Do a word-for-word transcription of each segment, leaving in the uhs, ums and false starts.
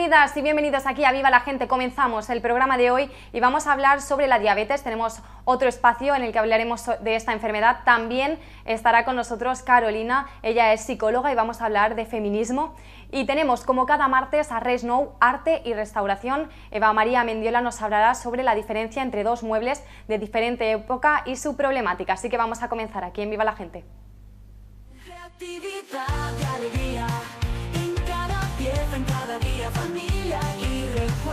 Bienvenidas y bienvenidos aquí a Viva la Gente. Comenzamos el programa de hoy y vamos a hablar sobre la diabetes. Tenemos otro espacio en el que hablaremos de esta enfermedad. También estará con nosotros Carolina, ella es psicóloga y vamos a hablar de feminismo. Y tenemos como cada martes a Resnou, Arte y Restauración. Eva María Mendiola nos hablará sobre la diferencia entre dos muebles de diferente época y su problemática. Así que vamos a comenzar aquí en Viva la Gente. Creatividad y alegría en cada pieza, en cada día, familia y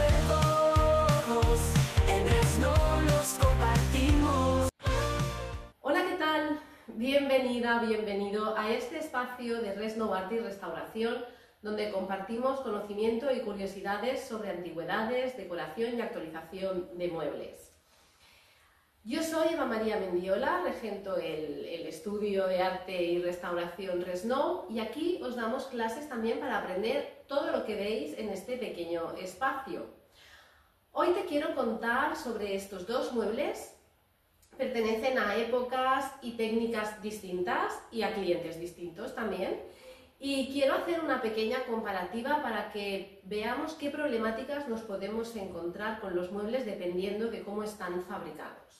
recuerdos. En Resnou los compartimos. Hola, ¿qué tal? Bienvenida, bienvenido a este espacio de Resnou, Arte y Restauración, donde compartimos conocimiento y curiosidades sobre antigüedades, decoración y actualización de muebles. Yo soy Eva María Mendiola, regento el, el estudio de arte y restauración Resnou y aquí os damos clases también para aprender todo lo que veis en este pequeño espacio. Hoy te quiero contar sobre estos dos muebles. Pertenecen a épocas y técnicas distintas y a clientes distintos también. Y quiero hacer una pequeña comparativa para que veamos qué problemáticas nos podemos encontrar con los muebles dependiendo de cómo están fabricados.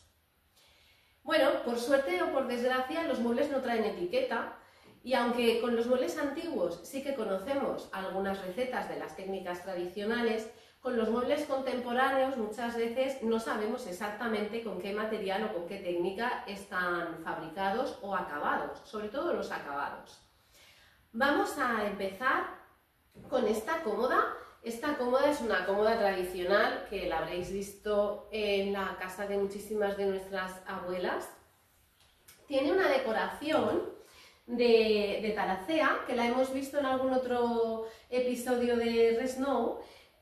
Bueno, por suerte o por desgracia, los muebles no traen etiqueta y aunque con los muebles antiguos sí que conocemos algunas recetas de las técnicas tradicionales, con los muebles contemporáneos muchas veces no sabemos exactamente con qué material o con qué técnica están fabricados o acabados, sobre todo los acabados. Vamos a empezar con esta cómoda. Esta cómoda es una cómoda tradicional que la habréis visto en la casa de muchísimas de nuestras abuelas. Tiene una decoración de, de taracea, que la hemos visto en algún otro episodio de Resnou,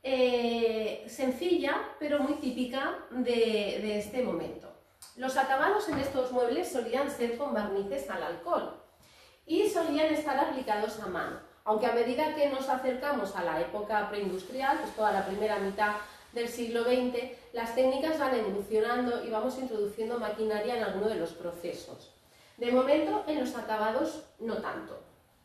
eh, sencilla pero muy típica de, de este momento. Los acabados en estos muebles solían ser con barnices al alcohol y solían estar aplicados a mano. Aunque a medida que nos acercamos a la época preindustrial, pues toda la primera mitad del siglo veinte, las técnicas van evolucionando y vamos introduciendo maquinaria en alguno de los procesos. De momento, en los acabados, no tanto.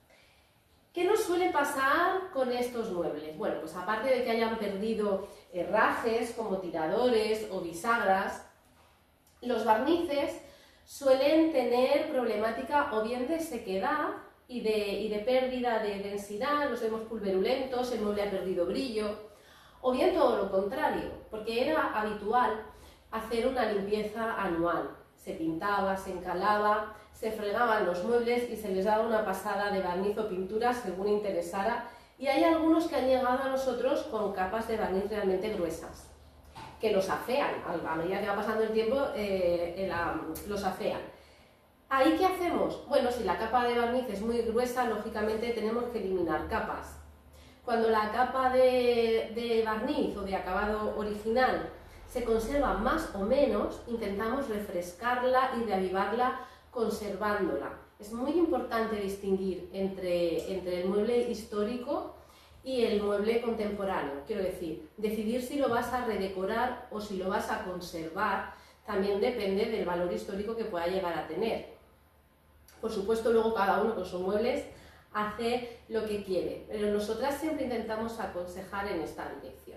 ¿Qué nos suele pasar con estos muebles? Bueno, pues aparte de que hayan perdido herrajes como tiradores o bisagras, los barnices suelen tener problemática o bien de sequedad y de, y de pérdida de densidad, los vemos pulverulentos, el mueble ha perdido brillo, o bien todo lo contrario, porque era habitual hacer una limpieza anual. Se pintaba, se encalaba, se fregaban los muebles y se les daba una pasada de barniz o pintura según interesara, y hay algunos que han llegado a nosotros con capas de barniz realmente gruesas, que los afean, a medida que va pasando el tiempo eh, la, los afean. ¿Ahí qué hacemos? Bueno, si la capa de barniz es muy gruesa, lógicamente tenemos que eliminar capas. Cuando la capa de, de barniz o de acabado original se conserva más o menos, intentamos refrescarla y reavivarla conservándola. Es muy importante distinguir entre, entre el mueble histórico y el mueble contemporáneo. Quiero decir, decidir si lo vas a redecorar o si lo vas a conservar también depende del valor histórico que pueda llegar a tener. Por supuesto, luego cada uno con sus muebles hace lo que quiere, pero nosotras siempre intentamos aconsejar en esta dirección.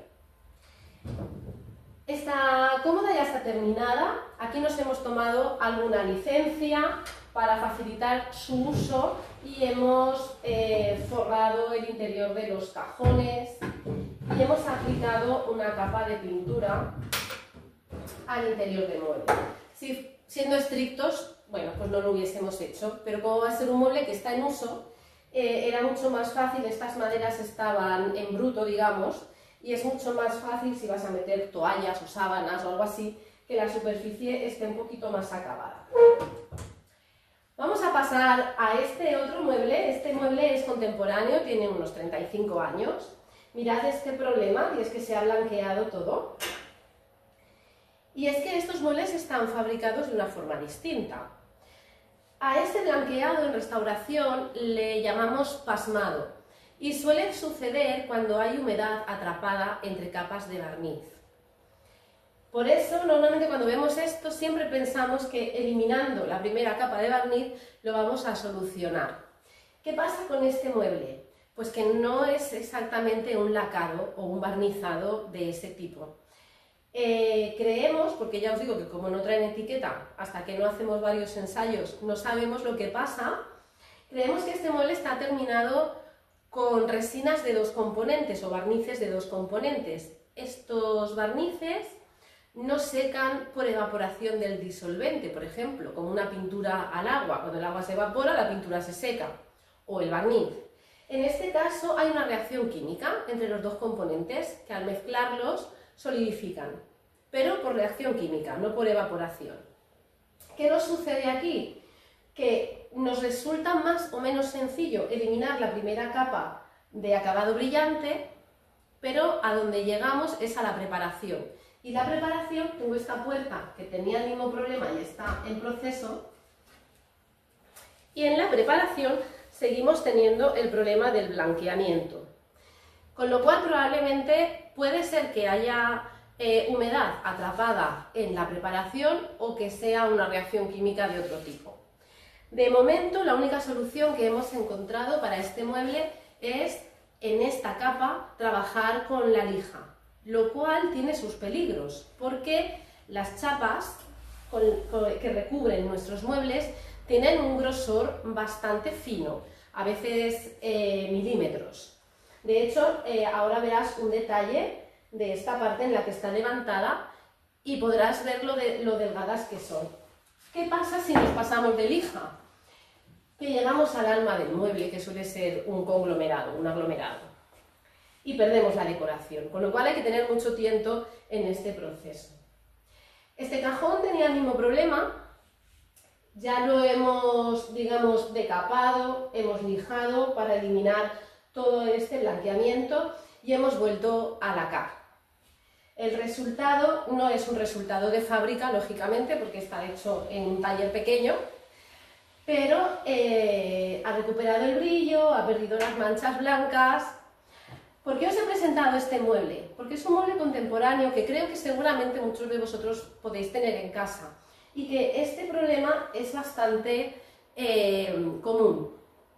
Esta cómoda ya está terminada. Aquí nos hemos tomado alguna licencia para facilitar su uso y hemos eh, forrado el interior de los cajones y hemos aplicado una capa de pintura al interior del mueble. Si, siendo estrictos, bueno, pues no lo hubiésemos hecho, pero como va a ser un mueble que está en uso, eh, era mucho más fácil. Estas maderas estaban en bruto, digamos, y es mucho más fácil si vas a meter toallas o sábanas o algo así, que la superficie esté un poquito más acabada. Vamos a pasar a este otro mueble. Este mueble es contemporáneo, tiene unos treinta y cinco años. Mirad este problema, y es que se ha blanqueado todo. Y es que estos muebles están fabricados de una forma distinta. A este blanqueado en restauración le llamamos pasmado y suele suceder cuando hay humedad atrapada entre capas de barniz. Por eso, normalmente cuando vemos esto siempre pensamos que eliminando la primera capa de barniz lo vamos a solucionar. ¿Qué pasa con este mueble? Pues que no es exactamente un lacado o un barnizado de ese tipo. Eh, creemos, porque ya os digo que como no traen etiqueta, hasta que no hacemos varios ensayos no sabemos lo que pasa, creemos que este mueble está terminado con resinas de dos componentes o barnices de dos componentes. Estos barnices no secan por evaporación del disolvente, por ejemplo, como una pintura al agua. Cuando el agua se evapora, la pintura se seca, o el barniz. En este caso hay una reacción química entre los dos componentes que al mezclarlos solidifican, pero por reacción química, no por evaporación. ¿Qué nos sucede aquí? Que nos resulta más o menos sencillo eliminar la primera capa de acabado brillante, pero a donde llegamos es a la preparación. Y la preparación, tengo esta puerta que tenía el mismo problema y está en proceso, y en la preparación seguimos teniendo el problema del blanqueamiento. Con lo cual probablemente puede ser que haya eh, humedad atrapada en la preparación o que sea una reacción química de otro tipo. De momento la única solución que hemos encontrado para este mueble es en esta capa trabajar con la lija, lo cual tiene sus peligros porque las chapas con, con, que recubren nuestros muebles tienen un grosor bastante fino, a veces eh, milímetros. De hecho, eh, ahora verás un detalle de esta parte en la que está levantada y podrás ver lo, de, lo delgadas que son. ¿Qué pasa si nos pasamos de lija? Que llegamos al alma del mueble, que suele ser un conglomerado, un aglomerado, y perdemos la decoración, con lo cual hay que tener mucho tiento en este proceso. Este cajón tenía el mismo problema. Ya lo hemos, digamos, decapado, hemos lijado para eliminar todo este blanqueamiento y hemos vuelto a lacar. El resultado no es un resultado de fábrica, lógicamente, porque está hecho en un taller pequeño, pero eh, ha recuperado el brillo, ha perdido las manchas blancas. ¿Por qué os he presentado este mueble? Porque es un mueble contemporáneo que creo que seguramente muchos de vosotros podéis tener en casa. Y que este problema es bastante eh, común.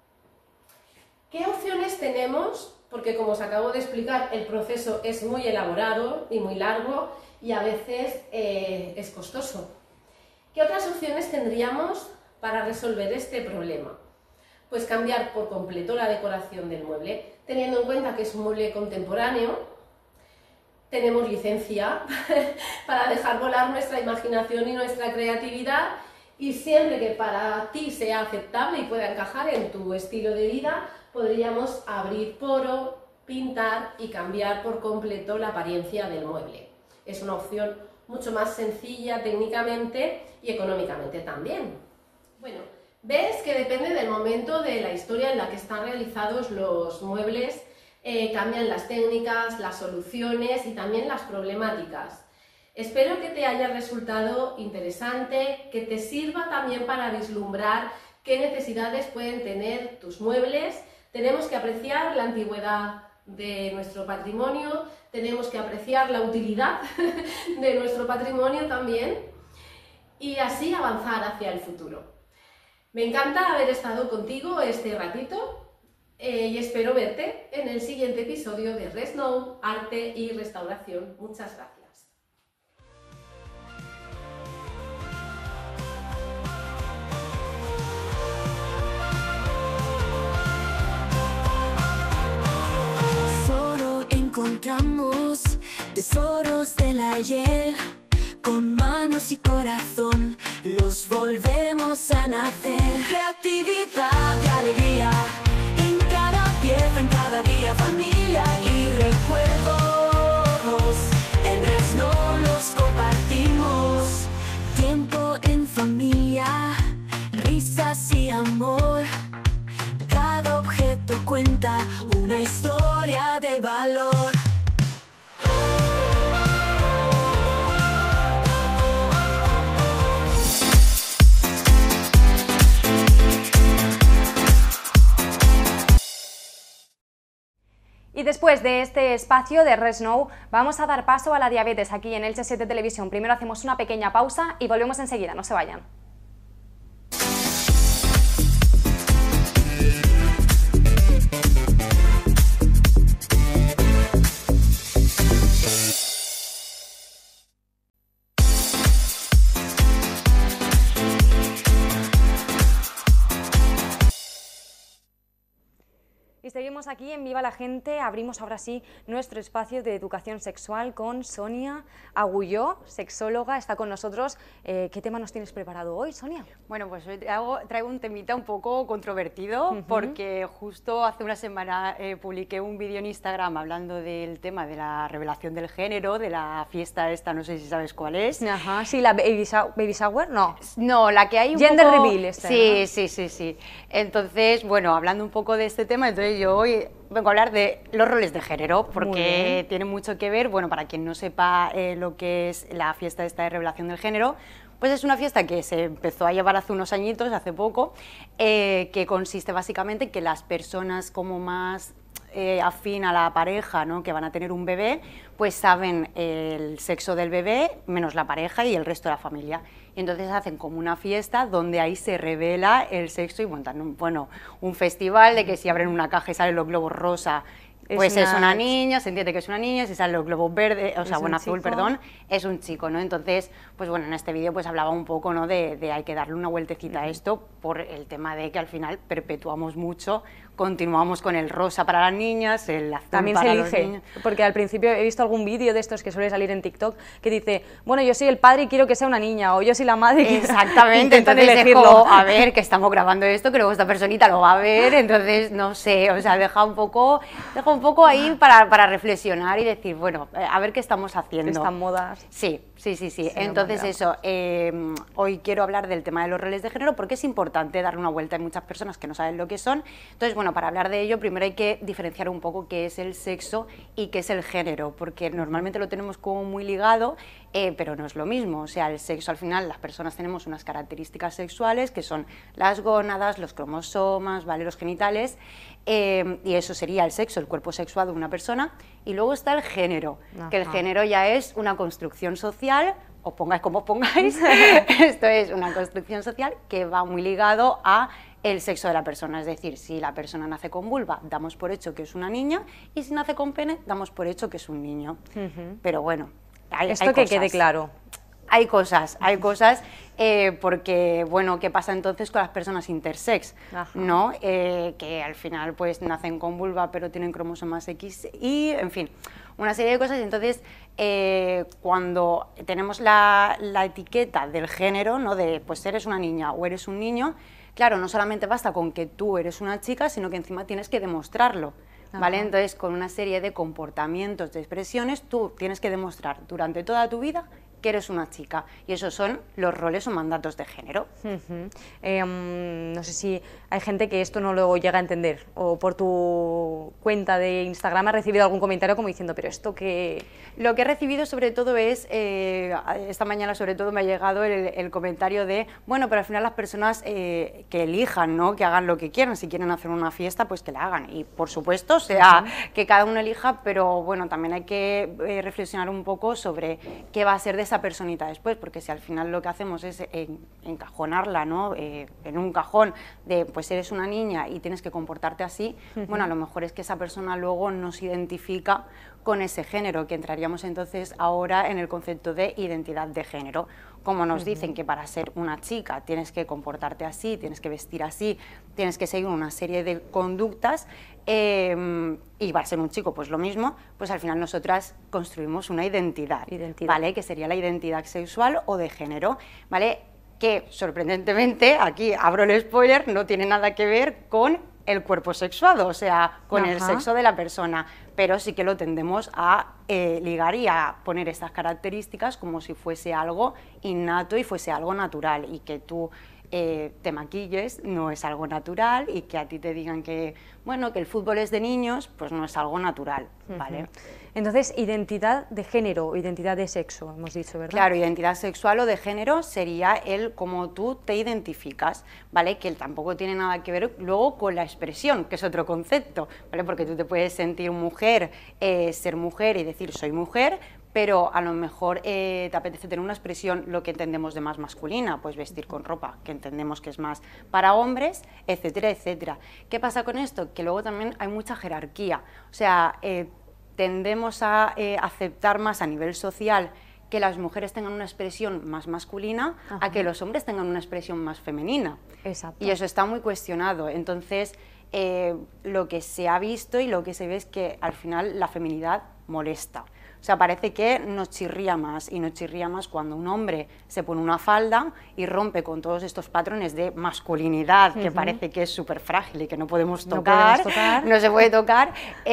¿Qué opciones tenemos? Porque como os acabo de explicar, el proceso es muy elaborado y muy largo y a veces eh, es costoso. ¿Qué otras opciones tendríamos para resolver este problema? Pues cambiar por completo la decoración del mueble, teniendo en cuenta que es un mueble contemporáneo. Tenemos licencia para dejar volar nuestra imaginación y nuestra creatividad, y siempre que para ti sea aceptable y pueda encajar en tu estilo de vida, podríamos abrir poro, pintar y cambiar por completo la apariencia del mueble. Es una opción mucho más sencilla técnicamente y económicamente también. Bueno, ves que depende del momento de la historia en la que están realizados los muebles. Eh, cambian las técnicas, las soluciones y también las problemáticas. Espero que te haya resultado interesante, que te sirva también para vislumbrar qué necesidades pueden tener tus muebles. Tenemos que apreciar la antigüedad de nuestro patrimonio, tenemos que apreciar la utilidad de nuestro patrimonio también y así avanzar hacia el futuro. Me encanta haber estado contigo este ratito. Eh, y espero verte en el siguiente episodio de ResNow, Arte y Restauración. Muchas gracias. Solo encontramos tesoros del ayer, con manos y corazón los volvemos a nacer. Creatividad y alegría en cada día, familia y recuerdos. En ResNow los compartimos. Tiempo en familia, risas y amor. Cada objeto cuenta una historia de valor. Y después de este espacio de ResNow, vamos a dar paso a la diabetes aquí en Elche siete Televisión. Primero hacemos una pequeña pausa y volvemos enseguida, no se vayan. seguimos aquí en Viva la Gente. Abrimos ahora sí nuestro espacio de educación sexual con Sonia Agulló, sexóloga, está con nosotros. Eh, ¿Qué tema nos tienes preparado hoy, Sonia? Bueno, pues hoy traigo, traigo un temita un poco controvertido, uh-huh. porque justo hace una semana eh, publiqué un vídeo en Instagram hablando del tema de la revelación del género, de la fiesta esta, no sé si sabes cuál es. Ajá, sí, la baby, baby shower, no. No, la que hay un Gender poco... reveal esta, sí, ¿no? sí, sí, sí. Entonces, bueno, hablando un poco de este tema, entonces yo hoy vengo a hablar de los roles de género, porque tiene mucho que ver, bueno, para quien no sepa eh, lo que es la fiesta esta de revelación del género, pues es una fiesta que se empezó a llevar hace unos añitos, hace poco, eh, que consiste básicamente en que las personas como más eh, afín a la pareja, ¿no?, que van a tener un bebé, pues saben el sexo del bebé, menos la pareja y el resto de la familia. Y entonces hacen como una fiesta donde ahí se revela el sexo y montan un, bueno, un festival de que si abren una caja y salen los globos rosa, pues es una... es una niña, se entiende que es una niña, si salen los globos verdes, o sea, bueno, azul, chico. perdón, es un chico, ¿no? Entonces, pues bueno, en este vídeo pues hablaba un poco, ¿no?, de, de hay que darle una vueltecita a esto por el tema de que al final perpetuamos mucho, continuamos con el rosa para las niñas, el azul También para se los elige, niños. Porque al principio he visto algún vídeo de estos que suele salir en TikTok que dice, bueno, yo soy el padre y quiero que sea una niña, o yo soy la madre y exactamente, entonces elegirlo. Dejo, a ver, que estamos grabando esto, que luego esta personita lo va a ver, entonces no sé, o sea, deja un poco, deja un poco ahí para, para reflexionar y decir, bueno, a ver qué estamos haciendo. Están modas. Sí, sí, sí, sí. sí Entonces eso, eh, hoy quiero hablar del tema de los roles de género porque es importante darle una vuelta, hay muchas personas que no saben lo que son, entonces bueno, para hablar de ello primero hay que diferenciar un poco qué es el sexo y qué es el género, porque normalmente lo tenemos como muy ligado, eh, pero no es lo mismo, o sea, el sexo al final, las personas tenemos unas características sexuales que son las gónadas, los cromosomas, ¿vale?, los genitales, eh, y eso sería el sexo, el cuerpo sexual de una persona, y luego está el género, Ajá. que el género ya es una construcción social, os pongáis como os pongáis, esto es una construcción social que va muy ligado a el sexo de la persona, es decir, si la persona nace con vulva, damos por hecho que es una niña, y si nace con pene, damos por hecho que es un niño. Uh-huh. Pero bueno, hay, esto hay que cosas. quede claro. Hay cosas, hay cosas, eh, porque, bueno, ¿qué pasa entonces con las personas intersex? Ajá. ¿No? Eh, que al final, pues, nacen con vulva, pero tienen cromosomas X, y, en fin, una serie de cosas. Entonces, eh, cuando tenemos la, la etiqueta del género, ¿no?, de, pues, eres una niña o eres un niño, claro, no solamente basta con que tú eres una chica, sino que encima tienes que demostrarlo, ¿vale? Ajá. Entonces, con una serie de comportamientos, de expresiones, tú tienes que demostrar durante toda tu vida que eres una chica, y esos son los roles o mandatos de género. Uh-huh. eh, um, no sé si hay gente que esto no lo llega a entender, o por tu cuenta de Instagram has recibido algún comentario como diciendo, pero esto que... Lo que he recibido sobre todo es, eh, esta mañana sobre todo me ha llegado el, el comentario de, bueno, pero al final las personas eh, que elijan, ¿no?, que hagan lo que quieran, si quieren hacer una fiesta, pues que la hagan, y por supuesto, o sea, uh-huh. que cada uno elija, pero bueno, también hay que eh, reflexionar un poco sobre qué va a ser de esa personita después, porque si al final lo que hacemos es en, encajonarla, ¿no?, eh, en un cajón de, pues eres una niña y tienes que comportarte así, uh-huh. bueno, a lo mejor es que esa persona luego no se identifica con ese género, que entraríamos entonces ahora en el concepto de identidad de género. Como nos uh-huh. dicen que para ser una chica tienes que comportarte así, tienes que vestir así, tienes que seguir una serie de conductas, eh, y para ser un chico pues lo mismo, pues al final nosotras construimos una identidad, identidad, ¿vale?, que sería la identidad sexual o de género, ¿vale?, que sorprendentemente, aquí abro el spoiler, no tiene nada que ver con el cuerpo sexuado, o sea, con Ajá. el sexo de la persona, pero sí que lo tendemos a eh, ligar y a poner estas características como si fuese algo innato y fuese algo natural, y que tú eh, te maquilles no es algo natural, y que a ti te digan que, bueno, que el fútbol es de niños, pues no es algo natural, ¿vale? Uh-huh. Entonces, identidad de género, identidad de sexo, hemos dicho, ¿verdad? Claro, identidad sexual o de género sería el cómo tú te identificas, ¿vale? Que tampoco tiene nada que ver luego con la expresión, que es otro concepto, ¿vale? Porque tú te puedes sentir mujer, eh, ser mujer y decir soy mujer, pero a lo mejor eh, te apetece tener una expresión, lo que entendemos de más masculina, pues vestir con ropa, que entendemos que es más para hombres, etcétera, etcétera. ¿Qué pasa con esto? Que luego también hay mucha jerarquía, o sea, eh, tendemos a eh, aceptar más a nivel social que las mujeres tengan una expresión más masculina, Ajá. a que los hombres tengan una expresión más femenina. Exacto. Y eso está muy cuestionado. Entonces, eh, lo que se ha visto y lo que se ve es que al final la feminidad molesta. O sea, parece que nos chirría más, y nos chirría más cuando un hombre se pone una falda y rompe con todos estos patrones de masculinidad, que uh-huh. parece que es súper frágil y que no podemos tocar, no, podemos tocar. no se puede tocar,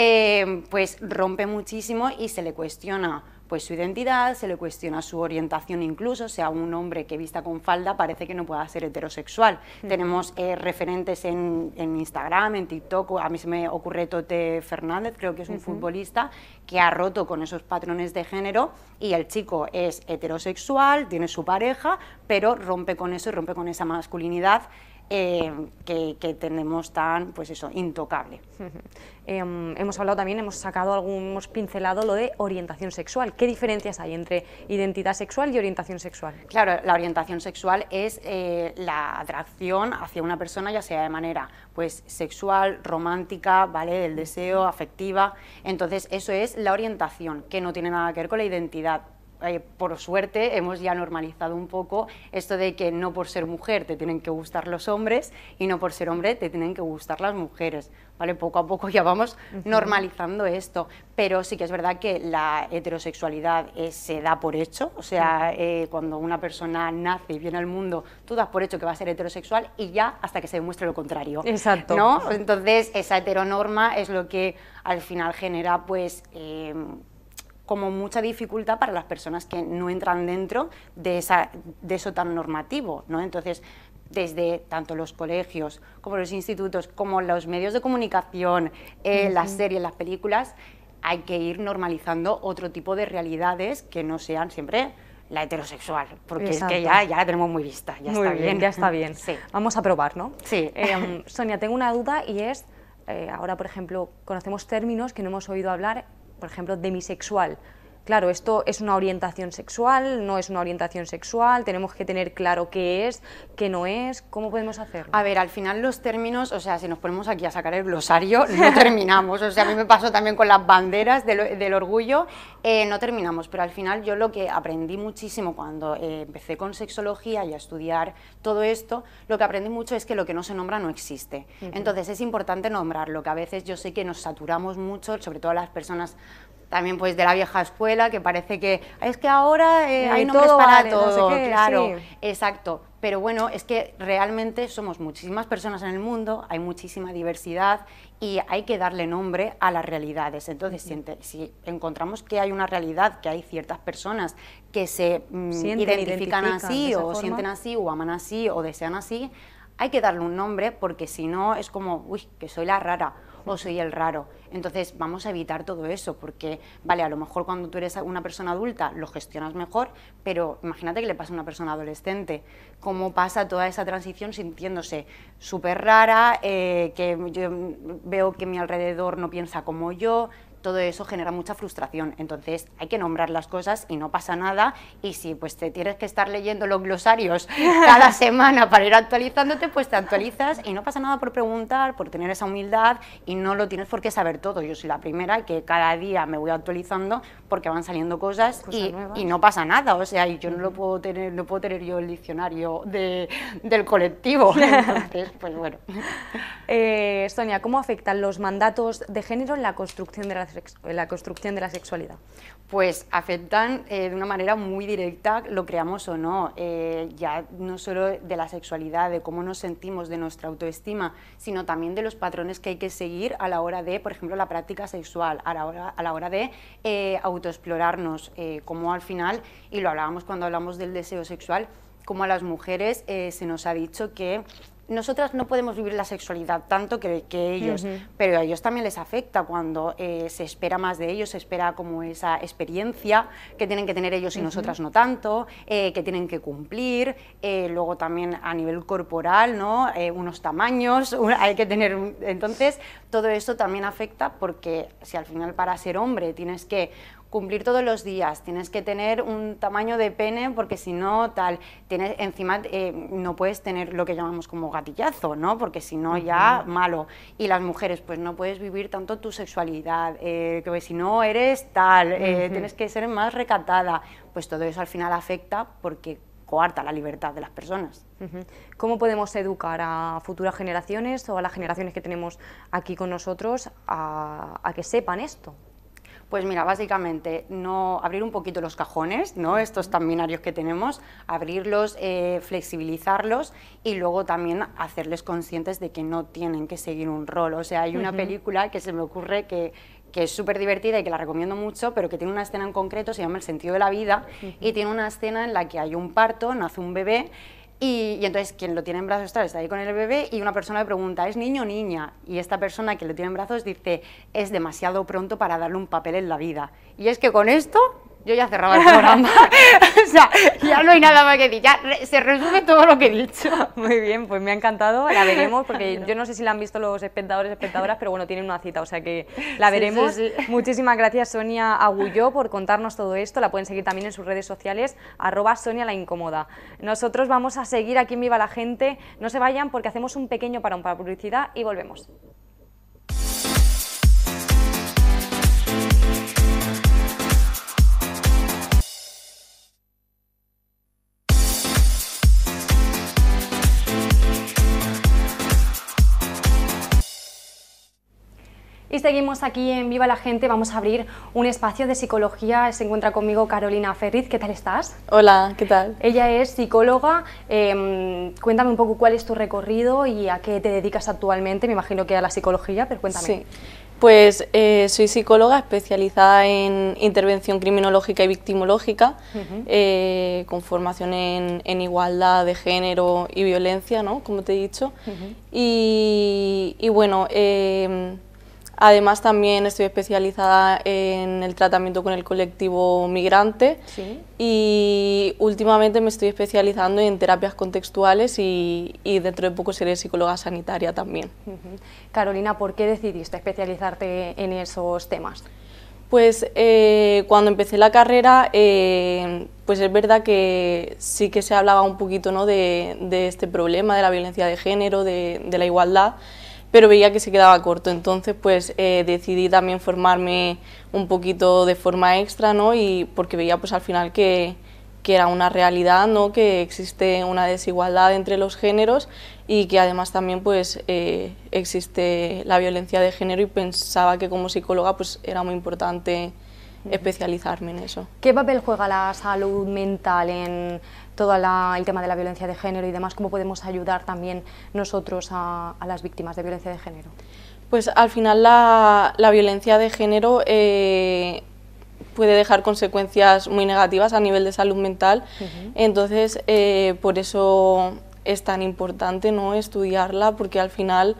eh, pues rompe muchísimo y se le cuestiona pues su identidad, se le cuestiona su orientación incluso, o sea, un hombre que vista con falda parece que no pueda ser heterosexual. Uh-huh. Tenemos eh, referentes en, en Instagram, en TikTok, a mí se me ocurre Tote Fernández, creo que es un uh-huh. futbolista, que ha roto con esos patrones de género y el chico es heterosexual, tiene su pareja, pero rompe con eso y rompe con esa masculinidad Eh, que, que tenemos tan, pues eso, intocable. Uh-huh. eh, hemos hablado también, hemos sacado algún, hemos pincelado lo de orientación sexual. ¿Qué diferencias hay entre identidad sexual y orientación sexual? Claro, la orientación sexual es eh, la atracción hacia una persona, ya sea de manera pues sexual, romántica, ¿vale?, del deseo, afectiva. Entonces, eso es la orientación, que no tiene nada que ver con la identidad. Eh, por suerte hemos ya normalizado un poco esto de que no por ser mujer te tienen que gustar los hombres y no por ser hombre te tienen que gustar las mujeres, ¿vale? Poco a poco ya vamos uh-huh. normalizando esto, pero sí que es verdad que la heterosexualidad eh, se da por hecho, o sea, uh-huh. eh, cuando una persona nace y viene al mundo, tú das por hecho que va a ser heterosexual y ya hasta que se demuestre lo contrario. Exacto. ¿No? Entonces esa heteronorma es lo que al final genera pues eh, como mucha dificultad para las personas que no entran dentro de, esa, de eso tan normativo, ¿no? Entonces, desde tanto los colegios como los institutos, como los medios de comunicación, eh, uh-huh. las series, las películas, hay que ir normalizando otro tipo de realidades que no sean siempre la heterosexual, porque Exacto. es que ya, ya la tenemos muy vista, ya muy está bien, bien. Ya está bien. Sí. Vamos a probar, ¿no? Sí. Eh, Sonia, tengo una duda y es, eh, ahora por ejemplo, conocemos términos que no hemos oído hablar, por ejemplo, demisexual. Claro, esto es una orientación sexual, no es una orientación sexual, tenemos que tener claro qué es, qué no es, ¿cómo podemos hacerlo? A ver, al final los términos, o sea, si nos ponemos aquí a sacar el glosario, no terminamos, o sea, a mí me pasó también con las banderas del, del orgullo, eh, no terminamos, pero al final yo lo que aprendí muchísimo cuando eh, empecé con sexología y a estudiar todo esto, lo que aprendí mucho es que lo que no se nombra no existe, uh-huh. entonces es importante nombrarlo, que a veces yo sé que nos saturamos mucho, sobre todo las personas también pues de la vieja escuela, que parece que es que ahora eh, hay nombres para vale, todo, no sé qué, claro, sí. exacto, pero bueno, es que realmente somos muchísimas personas en el mundo, hay muchísima diversidad y hay que darle nombre a las realidades. Entonces, uh-huh. si, si encontramos que hay una realidad, que hay ciertas personas que se mm, sienten, identifican, identifican así, o forma. sienten así, o aman así, o desean así, hay que darle un nombre, porque si no es como, uy, que soy la rara, o soy el raro. Entonces vamos a evitar todo eso, porque vale, a lo mejor cuando tú eres una persona adulta lo gestionas mejor, pero imagínate que le pasa a una persona adolescente, cómo pasa toda esa transición sintiéndose súper rara, eh, que yo veo que mi alrededor no piensa como yo. Todo eso genera mucha frustración, entonces hay que nombrar las cosas y no pasa nada, y si pues te tienes que estar leyendo los glosarios cada semana para ir actualizándote, pues te actualizas y no pasa nada por preguntar, por tener esa humildad, y no lo tienes por qué saber todo. Yo soy la primera que cada día me voy actualizando porque van saliendo cosas, cosas y, y no pasa nada, o sea, y yo no lo puedo tener, no puedo tener yo el diccionario de, del colectivo, entonces pues bueno. Eh, Sonia, ¿cómo afectan los mandatos de género en la construcción de la la construcción de la sexualidad? Pues afectan eh, de una manera muy directa, lo creamos o no, eh, ya no solo de la sexualidad, de cómo nos sentimos, de nuestra autoestima, sino también de los patrones que hay que seguir a la hora de, por ejemplo, la práctica sexual, a la hora, a la hora de eh, autoexplorarnos, eh, como al final, y lo hablábamos cuando hablamos del deseo sexual, como a las mujeres eh, se nos ha dicho que nosotras no podemos vivir la sexualidad tanto que, que ellos, uh-huh. pero a ellos también les afecta cuando eh, se espera más de ellos, se espera como esa experiencia que tienen que tener ellos y uh-huh. nosotras no tanto, eh, que tienen que cumplir, eh, luego también a nivel corporal, ¿no? Eh, unos tamaños, un, hay que tener, un, entonces todo eso también afecta, porque si al final para ser hombre tienes que cumplir todos los días, tienes que tener un tamaño de pene, porque si no, tal, tienes, encima eh, no puedes tener lo que llamamos como gatillazo, ¿no? Porque si no, ya uh-huh. malo. Y las mujeres, pues no puedes vivir tanto tu sexualidad, eh, que si no eres tal, eh, uh-huh. tienes que ser más recatada, pues todo eso al final afecta, porque coarta la libertad de las personas. Uh-huh. ¿Cómo podemos educar a futuras generaciones o a las generaciones que tenemos aquí con nosotros a, a que sepan esto? Pues mira, básicamente, no abrir un poquito los cajones, ¿no? Estos tan binarios que tenemos, abrirlos, eh, flexibilizarlos y luego también hacerles conscientes de que no tienen que seguir un rol. O sea, hay una uh-huh. película que se me ocurre que, que es súper divertida y que la recomiendo mucho, pero que tiene una escena en concreto, se llama El sentido de la vida, uh-huh. y tiene una escena en la que hay un parto, nace un bebé. Y, y entonces quien lo tiene en brazos está ahí con el bebé y una persona le pregunta, ¿es niño o niña? Y esta persona que lo tiene en brazos dice, es demasiado pronto para darle un papel en la vida. Y es que con esto yo ya cerraba el programa. O sea, ya no hay nada más que decir, ya se resume todo lo que he dicho. Muy bien, pues me ha encantado, la veremos, porque yo no sé si la han visto los espectadores y espectadoras, pero bueno, tienen una cita, o sea que la veremos. Sí, sí, sí. Muchísimas gracias, Sonia Agulló, por contarnos todo esto. La pueden seguir también en sus redes sociales, arroba Sonia la Incómoda. Nosotros vamos a seguir aquí en Viva la Gente, no se vayan porque hacemos un pequeño parón para publicidad y volvemos. Y seguimos aquí en Viva la Gente, vamos a abrir un espacio de psicología. Se encuentra conmigo Carolina Ferriz. ¿Qué tal estás? Hola, ¿qué tal? Ella es psicóloga. Eh, cuéntame un poco cuál es tu recorrido y a qué te dedicas actualmente. Me imagino que a la psicología, pero cuéntame. Sí, pues eh, soy psicóloga especializada en intervención criminológica y victimológica, uh-huh. eh, con formación en, en igualdad de género y violencia, ¿no? Como te he dicho. Uh-huh. y, y bueno... Eh, Además, también estoy especializada en el tratamiento con el colectivo migrante. ¿Sí? Y últimamente me estoy especializando en terapias contextuales y, y dentro de poco seré psicóloga sanitaria también. Uh-huh. Carolina, ¿por qué decidiste especializarte en esos temas? Pues eh, cuando empecé la carrera, eh, pues es verdad que sí que se hablaba un poquito, ¿no?, de, de este problema, de la violencia de género, de, de la igualdad, pero veía que se quedaba corto, entonces pues eh, decidí también formarme un poquito de forma extra, ¿no? Y porque veía pues al final que, que era una realidad, ¿no?, que existe una desigualdad entre los géneros y que además también pues eh, existe la violencia de género, y pensaba que como psicóloga pues era muy importante especializarme en eso. ¿Qué papel juega la salud mental en todo la, el tema de la violencia de género y demás? ¿Cómo podemos ayudar también nosotros a, a las víctimas de violencia de género? Pues al final la, la violencia de género eh, puede dejar consecuencias muy negativas a nivel de salud mental, uh-huh. entonces eh, por eso es tan importante, ¿no?, estudiarla, porque al final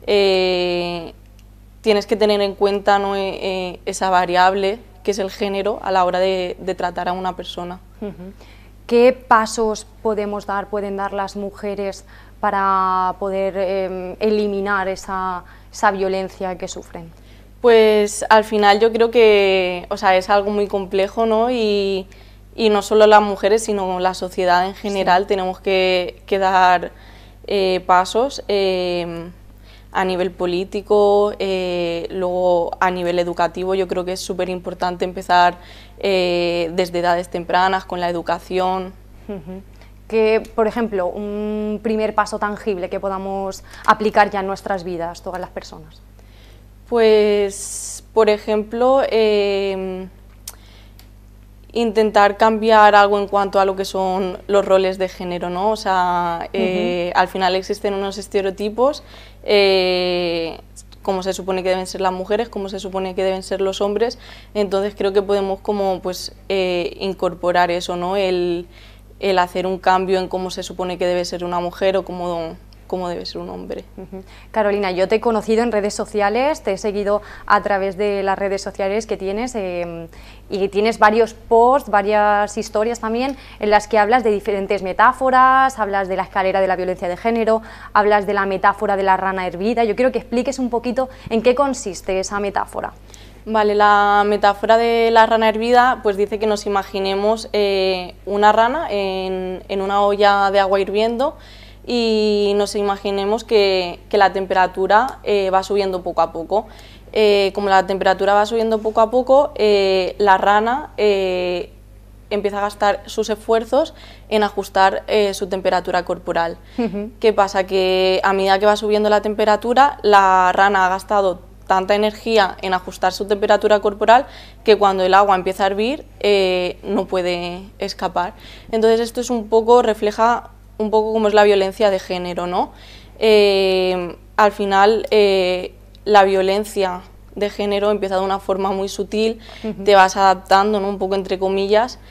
eh, tienes que tener en cuenta, ¿no?, eh, esa variable que es el género a la hora de, de tratar a una persona. Uh-huh. ¿Qué pasos podemos dar, pueden dar las mujeres para poder eh, eliminar esa, esa violencia que sufren? Pues al final yo creo que, o sea, es algo muy complejo, ¿no? Y, y no solo las mujeres, sino la sociedad en general, sí. Tenemos que, que dar eh, pasos eh, a nivel político, eh, luego a nivel educativo. Yo creo que es súper importante empezar eh, desde edades tempranas con la educación. Uh-huh. Que, por ejemplo, un primer paso tangible que podamos aplicar ya en nuestras vidas, todas las personas. Pues, por ejemplo, eh, intentar cambiar algo en cuanto a lo que son los roles de género, ¿no? O sea, eh, uh-huh. al final existen unos estereotipos, eh, cómo se supone que deben ser las mujeres, cómo se supone que deben ser los hombres, entonces creo que podemos como pues eh, incorporar eso, ¿no? El, el hacer un cambio en cómo se supone que debe ser una mujer o cómo, cómo debe ser un hombre. Uh-huh. Carolina, yo te he conocido en redes sociales, te he seguido a través de las redes sociales que tienes eh, y tienes varios posts, varias historias también en las que hablas de diferentes metáforas, hablas de la escalera de la violencia de género, hablas de la metáfora de la rana hervida. Yo quiero que expliques un poquito en qué consiste esa metáfora. Vale, la metáfora de la rana hervida pues dice que nos imaginemos eh, una rana en, en una olla de agua hirviendo, y nos imaginemos que, que la temperatura eh, va subiendo poco a poco. Eh, como la temperatura va subiendo poco a poco, eh, la rana eh, empieza a gastar sus esfuerzos en ajustar eh, su temperatura corporal. Uh-huh. ¿Qué pasa? Que a medida que va subiendo la temperatura, la rana ha gastado tanta energía en ajustar su temperatura corporal que cuando el agua empieza a hervir eh, no puede escapar. Entonces esto es un poco, refleja un poco cómo es la violencia de género, ¿no? Eh, al final eh, la violencia de género empieza de una forma muy sutil, uh-huh. te vas adaptando, ¿no? Un poco entre comillas,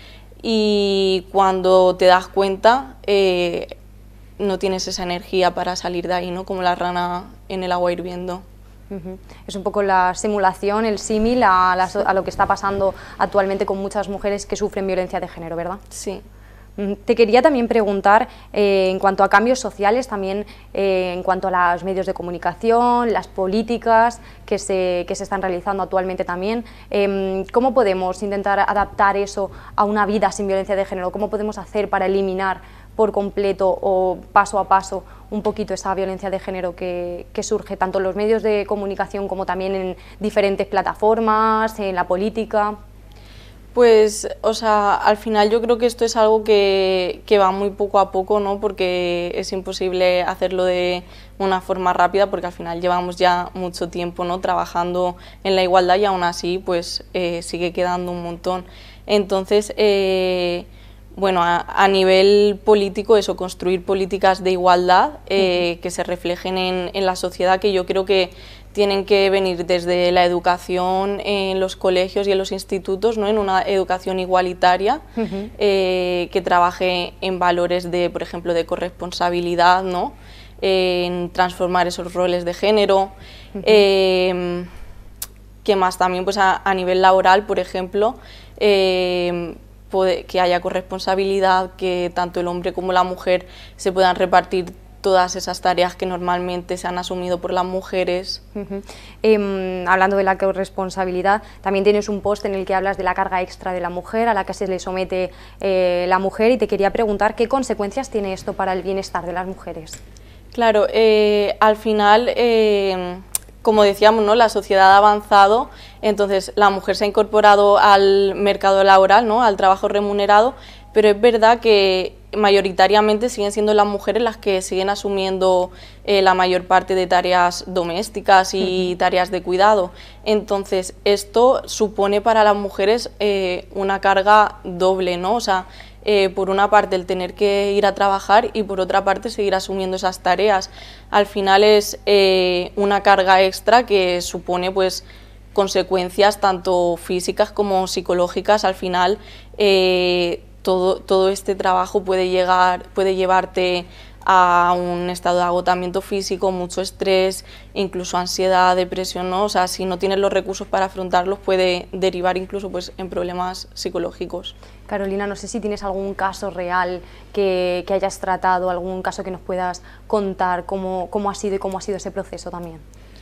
y cuando te das cuenta eh, no tienes esa energía para salir de ahí, ¿no? Como la rana en el agua hirviendo. Uh-huh. Es un poco la simulación, el símil a, a lo que está pasando actualmente con muchas mujeres que sufren violencia de género, ¿verdad? Sí. Te quería también preguntar, eh, en cuanto a cambios sociales, también eh, en cuanto a los medios de comunicación, las políticas que se, que se están realizando actualmente también, eh, ¿cómo podemos intentar adaptar eso a una vida sin violencia de género? ¿Cómo podemos hacer para eliminar por completo o paso a paso un poquito esa violencia de género que, que surge tanto en los medios de comunicación como también en diferentes plataformas, en la política? Pues, o sea, al final yo creo que esto es algo que, que va muy poco a poco, ¿no? Porque es imposible hacerlo de una forma rápida, porque al final llevamos ya mucho tiempo, ¿no? Trabajando en la igualdad y aún así, pues, eh, sigue quedando un montón. Entonces, eh, bueno, a, a nivel político, eso, construir políticas de igualdad eh, uh-huh. que se reflejen en, en la sociedad, que yo creo que tienen que venir desde la educación en los colegios y en los institutos, ¿no? En una educación igualitaria, uh-huh. eh, que trabaje en valores de, por ejemplo, de corresponsabilidad, ¿no? Eh, en transformar esos roles de género. Uh-huh. eh, que más también, pues a, a nivel laboral, por ejemplo, eh, puede, que haya corresponsabilidad, que tanto el hombre como la mujer se puedan repartir todas esas tareas que normalmente se han asumido por las mujeres. Uh-huh. eh, hablando de la corresponsabilidad, también tienes un post en el que hablas de la carga extra de la mujer a la que se le somete eh, la mujer, y te quería preguntar qué consecuencias tiene esto para el bienestar de las mujeres. Claro, eh, al final, eh, como decíamos, ¿no? La sociedad ha avanzado, entonces la mujer se ha incorporado al mercado laboral, ¿no? Al trabajo remunerado, pero es verdad que mayoritariamente siguen siendo las mujeres las que siguen asumiendo eh, la mayor parte de tareas domésticas y uh-huh. tareas de cuidado. Entonces, esto supone para las mujeres eh, una carga doble, ¿no? O sea, eh, por una parte el tener que ir a trabajar y por otra parte seguir asumiendo esas tareas. Al final es eh, una carga extra que supone, pues, consecuencias tanto físicas como psicológicas. Al final, eh, Todo, todo este trabajo puede, llegar, puede llevarte a un estado de agotamiento físico, mucho estrés, incluso ansiedad, depresión, ¿no? O sea, si no tienes los recursos para afrontarlos, puede derivar incluso, pues, en problemas psicológicos. Carolina, no sé si tienes algún caso real que, que hayas tratado, algún caso que nos puedas contar, cómo, cómo ha sido y cómo ha sido ese proceso también.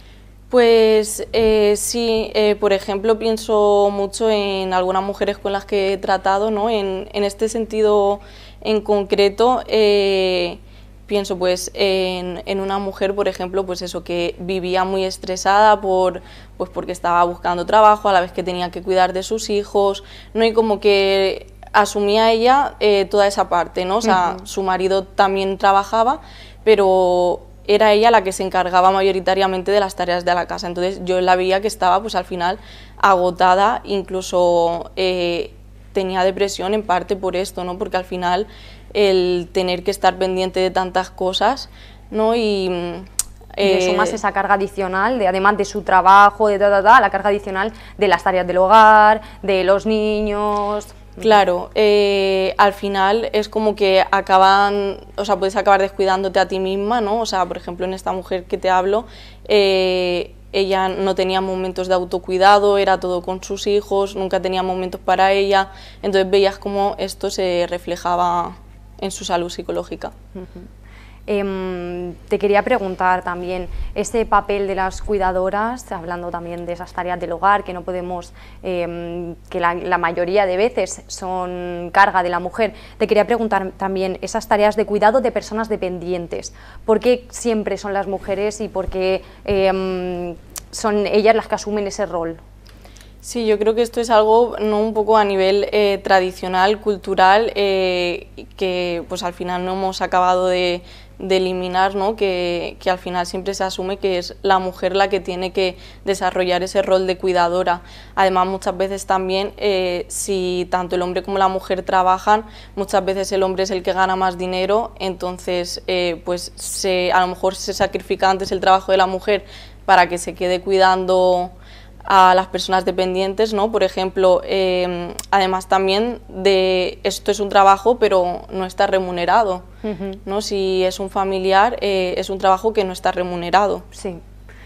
Pues eh, sí, eh, por ejemplo, pienso mucho en algunas mujeres con las que he tratado, ¿no? En, en este sentido en concreto, eh, pienso pues en, en una mujer, por ejemplo, pues eso, que vivía muy estresada por, pues porque estaba buscando trabajo, a la vez que tenía que cuidar de sus hijos, ¿no? Y como que asumía ella eh, toda esa parte, ¿no? O sea, uh-huh. su marido también trabajaba, pero era ella la que se encargaba mayoritariamente de las tareas de la casa. Entonces yo la veía que estaba, pues, al final agotada, incluso eh, tenía depresión en parte por esto, ¿no? Porque al final el tener que estar pendiente de tantas cosas, ¿no? Y Eh, y sumas esa carga adicional, de, además de su trabajo, de ta, ta, ta, la carga adicional de las tareas del hogar, de los niños. Claro, eh, al final es como que acaban, o sea, puedes acabar descuidándote a ti misma, ¿no? O sea, por ejemplo, en esta mujer que te hablo, eh, ella no tenía momentos de autocuidado, era todo con sus hijos, nunca tenía momentos para ella, entonces veías cómo esto se reflejaba en su salud psicológica. Uh-huh. Eh, te quería preguntar también, ese papel de las cuidadoras, hablando también de esas tareas del hogar que no podemos, eh, que la, la mayoría de veces son carga de la mujer, te quería preguntar también esas tareas de cuidado de personas dependientes, ¿por qué siempre son las mujeres y por qué eh, son ellas las que asumen ese rol? Sí, yo creo que esto es algo no un poco a nivel eh, tradicional, cultural, eh, que pues al final no hemos acabado de, de eliminar, ¿no? que, que al final siempre se asume que es la mujer la que tiene que desarrollar ese rol de cuidadora. Además, muchas veces también, eh, si tanto el hombre como la mujer trabajan, muchas veces el hombre es el que gana más dinero, entonces eh, pues se, a lo mejor se sacrifica antes el trabajo de la mujer para que se quede cuidando a las personas dependientes, ¿no? Por ejemplo, eh, además también de esto es un trabajo pero no está remunerado, uh-huh. ¿no? Si es un familiar, eh, es un trabajo que no está remunerado. Sí.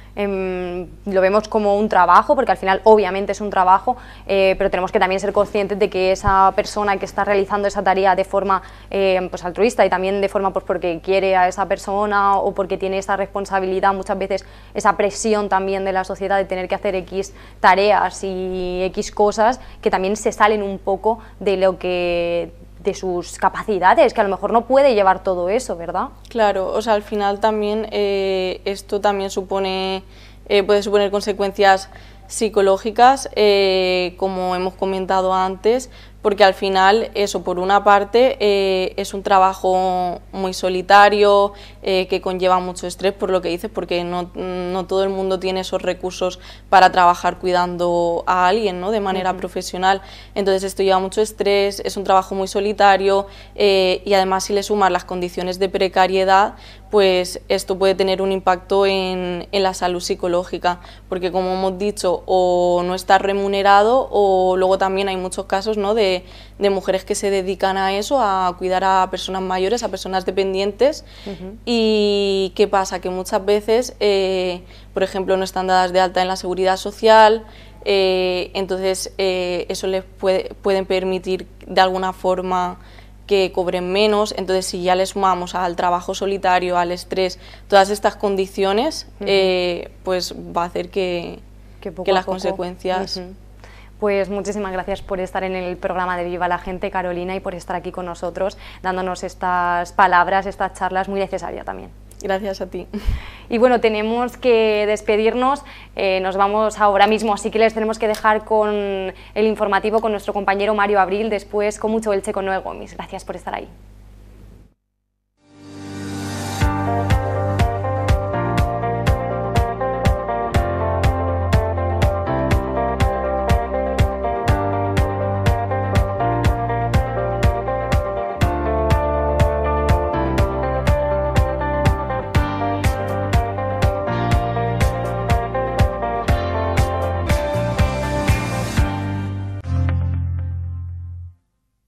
Eh, lo vemos como un trabajo, porque al final obviamente es un trabajo, eh, pero tenemos que también ser conscientes de que esa persona que está realizando esa tarea de forma eh, pues altruista y también de forma pues porque quiere a esa persona o porque tiene esa responsabilidad, muchas veces esa presión también de la sociedad de tener que hacer X tareas y X cosas que también se salen un poco de lo que de sus capacidades, que a lo mejor no puede llevar todo eso, ¿verdad? Claro, o sea, al final también eh, esto también supone, eh, puede suponer consecuencias psicológicas, eh, como hemos comentado antes, porque al final eso, por una parte, eh, es un trabajo muy solitario, eh, que conlleva mucho estrés, por lo que dices, porque no, no todo el mundo tiene esos recursos para trabajar cuidando a alguien, ¿no? De manera uh-huh. profesional. Entonces esto lleva mucho estrés, es un trabajo muy solitario, eh, y además si le sumas las condiciones de precariedad, pues esto puede tener un impacto en, en la salud psicológica, porque como hemos dicho, o no está remunerado, o luego también hay muchos casos, ¿no? de De, de mujeres que se dedican a eso, a cuidar a personas mayores, a personas dependientes. Uh-huh. Y ¿qué pasa? Que muchas veces, eh, por ejemplo, no están dadas de alta en la seguridad social, eh, entonces eh, eso les puede pueden permitir de alguna forma que cobren menos. Entonces si ya le sumamos al trabajo solitario, al estrés, todas estas condiciones, uh-huh. eh, pues va a hacer que, que, poco que las poco. consecuencias... Uh-huh. Pues muchísimas gracias por estar en el programa de Viva la Gente, Carolina, y por estar aquí con nosotros, dándonos estas palabras, estas charlas muy necesarias también. Gracias a ti. Y bueno, tenemos que despedirnos, eh, nos vamos ahora mismo, así que les tenemos que dejar con el informativo con nuestro compañero Mario Abril, después con mucho Elche con Noé Gomis. Gracias por estar ahí.